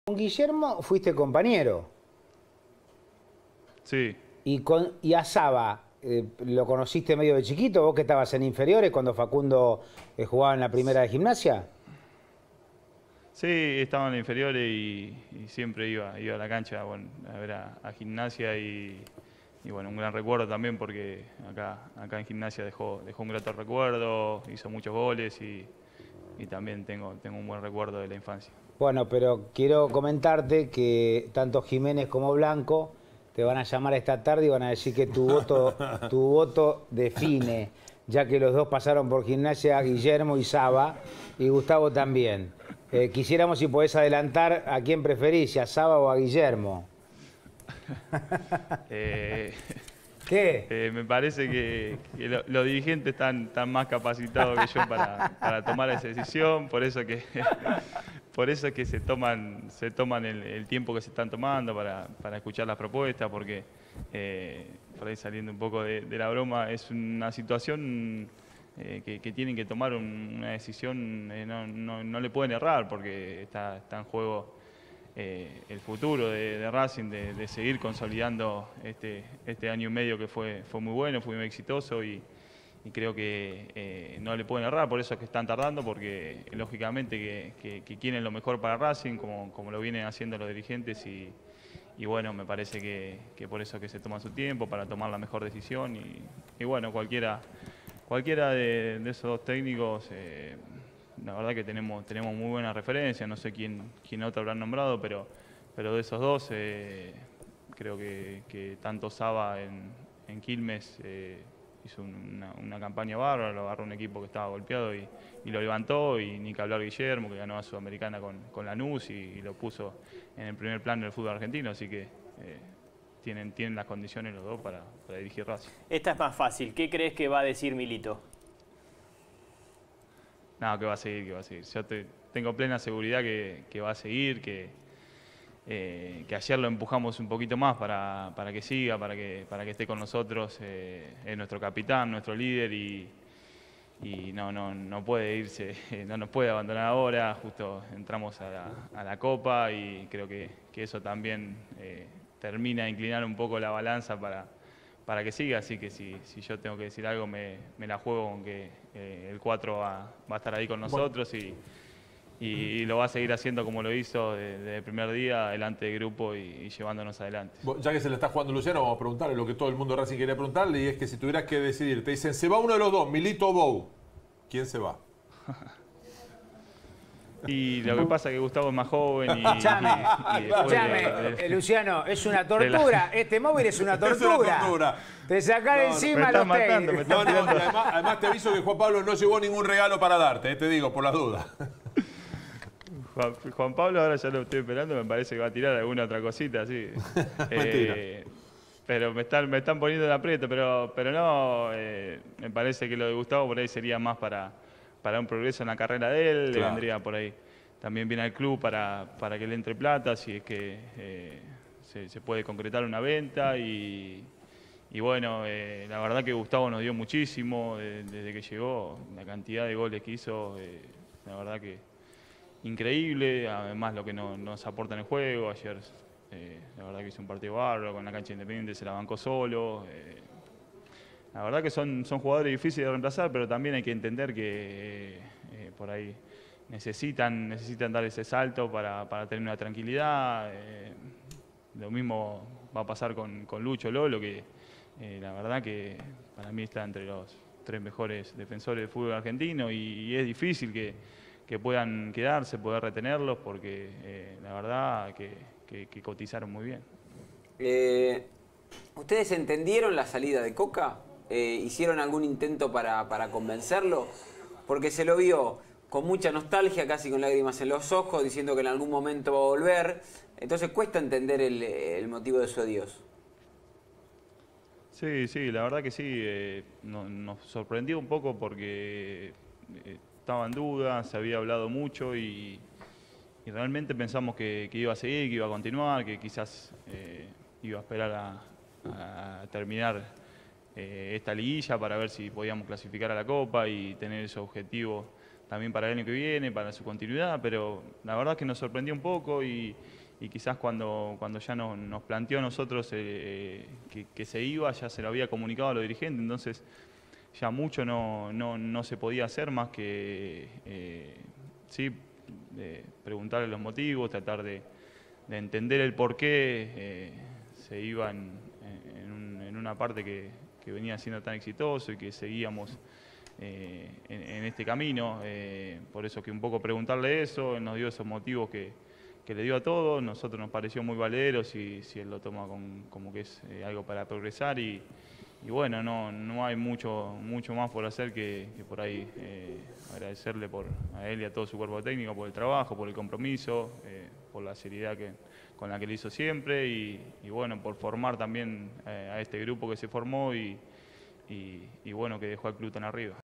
Con Guillermo fuiste compañero. Sí, Y a Saba, ¿lo conociste medio de chiquito? ¿Vos que estabas en inferiores cuando Facundo jugaba en la primera de Gimnasia? sí, estaba en la inferiores y siempre iba a la cancha, bueno, a ver a Gimnasia y bueno, un gran recuerdo también porque acá en Gimnasia dejó un grato recuerdo, hizo muchos goles y también tengo un buen recuerdo de la infancia. Bueno, pero quiero comentarte que tanto Jiménez como Blanco te van a llamar esta tarde y van a decir que tu voto define, ya que los dos pasaron por Gimnasia, Guillermo y Saba, y Gustavo también. Quisiéramos si podés adelantar a quién preferís, si a Saba o a Guillermo. Eh, ¿Qué? Me parece que los dirigentes están más capacitados que yo para tomar esa decisión, por eso que, por eso es que se toman el tiempo que se están tomando para escuchar las propuestas, porque por ahí saliendo un poco de la broma, es una situación que tienen que tomar una decisión, no le pueden errar, porque está en juego el futuro de Racing, de seguir consolidando este año y medio que fue muy bueno, fue muy exitoso y creo que no le pueden errar, por eso es que están tardando, porque lógicamente que quieren lo mejor para Racing, como lo vienen haciendo los dirigentes y bueno, me parece que por eso es que se toma su tiempo para tomar la mejor decisión y bueno, cualquiera de esos dos técnicos, la verdad que tenemos muy buena referencia, no sé quién otro habrán nombrado, pero de esos dos creo que tanto Saba en Quilmes hizo una campaña bárbara, lo agarró un equipo que estaba golpeado y lo levantó, y ni que hablar Guillermo, que ganó a Sudamericana con Lanús y lo puso en el primer plano del fútbol argentino, así que tienen las condiciones los dos para dirigir Racing. Esta es más fácil. ¿Qué crees que va a decir Milito? No, que va a seguir, que va a seguir. Yo tengo plena seguridad que va a seguir, que ayer lo empujamos un poquito más para que siga, para que esté con nosotros. Es nuestro capitán, nuestro líder y no puede irse, no nos puede abandonar ahora. Justo entramos a la Copa y creo que eso también termina de inclinar un poco la balanza para que siga, así que si yo tengo que decir algo me la juego con que el 4 va a estar ahí con nosotros y lo va a seguir haciendo como lo hizo desde el primer día, delante del grupo y llevándonos adelante. Ya que se le está jugando Luciano, vamos a preguntarle lo que todo el mundo de Racing quería preguntarle, y es que si tuvieras que decidir, te dicen, se va uno de los dos, Milito o Bou, ¿quién se va? Y lo que pasa es que Gustavo es más joven Escuchame, Luciano, es una tortura. Este móvil es una tortura. Es una tortura. Te sacás de encima los técnicos. Además te aviso que Juan Pablo no llevó ningún regalo para darte, te digo, por las dudas. Juan Pablo ahora ya lo estoy esperando, me parece que va a tirar alguna otra cosita así. Pero me están poniendo en aprieto, pero no, me parece que lo de Gustavo por ahí sería más para un progreso en la carrera de él, le vendría por ahí también bien al club para que le entre plata, si es que se puede concretar una venta y bueno, la verdad que Gustavo nos dio muchísimo desde que llegó, la cantidad de goles que hizo, la verdad que increíble, además lo que nos aporta en el juego. Ayer la verdad que hizo un partido bárbaro, con la cancha Independiente se la bancó solo. La verdad que son jugadores difíciles de reemplazar, pero también hay que entender que por ahí necesitan dar ese salto para tener una tranquilidad. Lo mismo va a pasar con Lucho Lolo, que la verdad que para mí está entre los 3 mejores defensores del fútbol argentino y es difícil que puedan quedarse, poder retenerlos, porque la verdad que cotizaron muy bien. ¿Ustedes entendieron la salida de Coca? ¿Hicieron algún intento para convencerlo? Porque se lo vio con mucha nostalgia, casi con lágrimas en los ojos, diciendo que en algún momento va a volver. Entonces cuesta entender el motivo de su adiós. Sí, la verdad que sí. Nos sorprendió un poco porque estaba en duda, se había hablado mucho y realmente pensamos que iba a seguir, que iba a continuar, que quizás iba a esperar a terminar esta liguilla para ver si podíamos clasificar a la Copa y tener ese objetivo también para el año que viene, para su continuidad, pero la verdad es que nos sorprendió un poco y quizás cuando ya nos planteó a nosotros que se iba, ya se lo había comunicado a los dirigentes, entonces ya mucho no se podía hacer más que sí, preguntarle los motivos, tratar de entender el por qué se iba en una parte que venía siendo tan exitoso y que seguíamos en este camino. Por eso que un poco preguntarle eso, él nos dio esos motivos que le dio a todos, nosotros nos pareció muy valedero si él lo toma como que es algo para progresar y bueno, no hay mucho más por hacer que por ahí agradecerle a él y a todo su cuerpo técnico por el trabajo, por el compromiso, por la seriedad con la que lo hizo siempre y bueno, por formar también a este grupo que se formó y bueno, que dejó al club tan arriba.